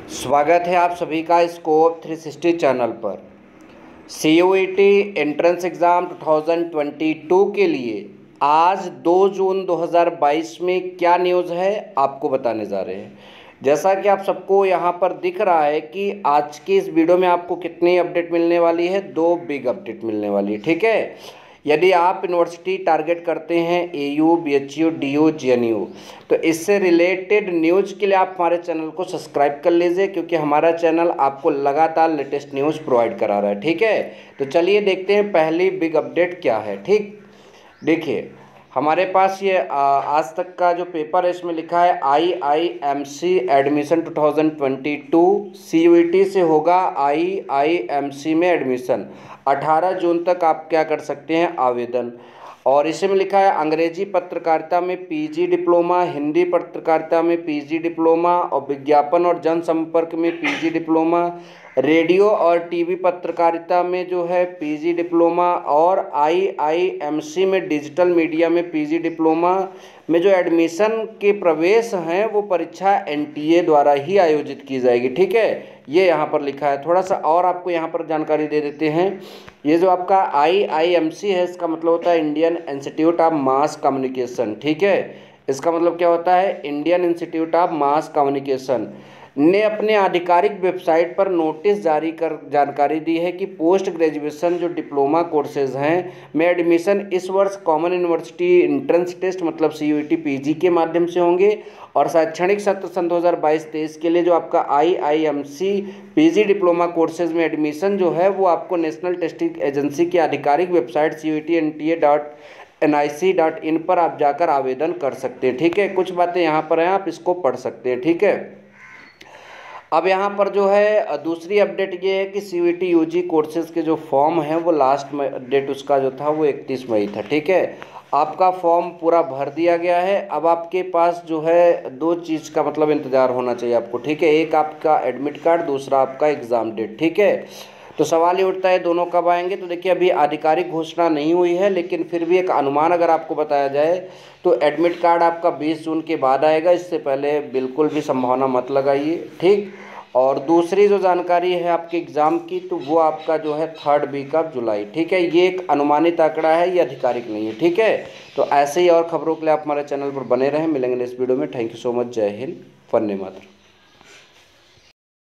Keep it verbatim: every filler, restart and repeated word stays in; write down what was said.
स्वागत है आप सभी का स्कोप थ्री सिक्सटी चैनल पर। C U E T entrance exam दो हज़ार बाईस के लिए आज दो जून दो हज़ार बाईस में क्या न्यूज़ है आपको बताने जा रहे हैं। जैसा कि आप सबको यहाँ पर दिख रहा है कि आज की इस वीडियो में आपको कितनी अपडेट मिलने वाली है, दो बिग अपडेट मिलने वाली है। ठीक है, यदि आप यूनिवर्सिटी टारगेट करते हैं A U, B H U, D U, G N U, तो इससे रिलेटेड न्यूज़ के लिए आप हमारे चैनल को सब्सक्राइब कर लीजिए, क्योंकि हमारा चैनल आपको लगातार लेटेस्ट न्यूज़ प्रोवाइड करा रहा है। ठीक है, तो चलिए देखते हैं पहली बिग अपडेट क्या है। ठीक, देखिए हमारे पास ये आ, आज तक का जो पेपर है इसमें लिखा है आई आई एम सी एडमिशन दो हज़ार बाईस सी यू ई टी से होगा आई आई एम सी में एडमिशन। अठारह जून तक आप क्या कर सकते हैं, आवेदन। और इसी में लिखा है अंग्रेजी पत्रकारिता में पीजी डिप्लोमा, हिंदी पत्रकारिता में पीजी डिप्लोमा और विज्ञापन और जनसंपर्क में पीजी डिप्लोमा, रेडियो और टीवी पत्रकारिता में जो है पीजी डिप्लोमा, और आई आई एम सी में डिजिटल मीडिया में पीजी डिप्लोमा में जो एडमिशन के प्रवेश हैं वो परीक्षा एन टी ए द्वारा ही आयोजित की जाएगी। ठीक है, ये यहाँ पर लिखा है। थोड़ा सा और आपको यहाँ पर जानकारी दे देते हैं। ये जो आपका आई आई एम सी है, इसका मतलब होता है Indian Institute of Mass Communication. ठीक है, इसका मतलब क्या होता है, Indian Institute of Mass Communication ने अपने आधिकारिक वेबसाइट पर नोटिस जारी कर जानकारी दी है कि पोस्ट ग्रेजुएशन जो डिप्लोमा कोर्सेज हैं में एडमिशन इस वर्ष कॉमन यूनिवर्सिटी एंट्रेंस टेस्ट मतलब C U E T P G के माध्यम से होंगे, और शैक्षणिक सत्र सन दो हज़ार बाईस तेईस के लिए जो आपका I I M C P G diploma courses में एडमिशन जो है वो आपको नेशनल टेस्टिंग एजेंसी की आधिकारिक website C U E T N T A dot N I C dot in पर आप जाकर आवेदन कर सकते हैं। ठीक है, कुछ बातें यहाँ पर हैं, आप इसको पढ़ सकते हैं। ठीक है, अब यहाँ पर जो है दूसरी अपडेट ये है कि C U E T U G courses के जो फॉर्म हैं वो लास्ट डेट उसका जो था वो इकतीस मई था। ठीक है, आपका फॉर्म पूरा भर दिया गया है। अब आपके पास जो है दो चीज़ का मतलब इंतज़ार होना चाहिए आपको। ठीक है, एक आपका एडमिट कार्ड, दूसरा आपका एग्ज़ाम डेट। ठीक है, तो सवाल ये उठता है दोनों कब आएंगे। तो देखिए अभी आधिकारिक घोषणा नहीं हुई है, लेकिन फिर भी एक अनुमान अगर आपको बताया जाए तो एडमिट कार्ड आपका बीस जून के बाद आएगा, इससे पहले बिल्कुल भी संभावना मत लगाइए। ठीक, और दूसरी जो जानकारी है आपके एग्ज़ाम की, तो वो आपका जो है थर्ड वीक ऑफ जुलाई। ठीक है, ये एक अनुमानित आंकड़ा है, ये आधिकारिक नहीं है। ठीक है, तो ऐसे ही और खबरों के लिए आप हमारे चैनल पर बने रहें। मिलेंगे इस वीडियो में। Thank you so much. Jai Hind, Vande Mataram.